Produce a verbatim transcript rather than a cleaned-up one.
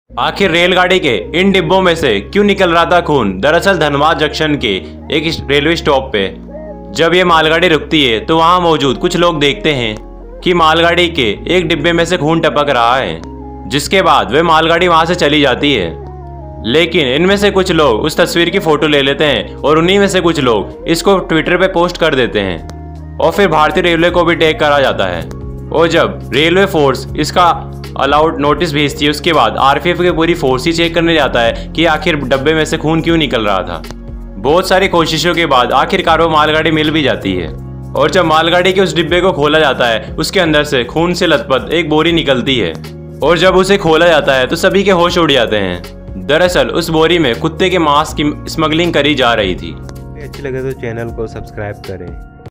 आखिर रेलगाड़ी के इन डिब्बों में से क्यों निकल रहा था खून? दरअसल धनबाद जंक्शन के एक रेलवे स्टॉप पे जब ये मालगाड़ी रुकती है तो वहां मौजूद कुछ लोग देखते हैं कि मालगाड़ी के एक डिब्बे में से खून टपक रहा है, जिसके बाद वे मालगाड़ी वहां से चली जाती है। लेकिन इनमें से कुछ लोग उस तस्वीर की फोटो ले लेते हैं और उन्हीं में से कुछ लोग इसको ट्विटर पे पोस्ट कर देते हैं और फिर भारतीय रेलवे को भी टैग करा जाता है। और जब रेलवे फोर्स इसका अलाउड नोटिस भेजती है उसके बाद आरपीएफ की पूरी फोर्स ही चेक करने जाता है कि आखिर डब्बे में से खून क्यों निकल रहा था। बहुत सारी कोशिशों के बाद आखिरकार वो मालगाड़ी मिल भी जाती है और जब मालगाड़ी के उस डिब्बे को खोला जाता है उसके अंदर से खून से लथपथ एक बोरी निकलती है और जब उसे खोला जाता है तो सभी के होश उड़ जाते हैं। दरअसल उस बोरी में कुत्ते के मांस की स्मगलिंग करी जा रही थी। अच्छी लगे तो चैनल को सब्सक्राइब करें।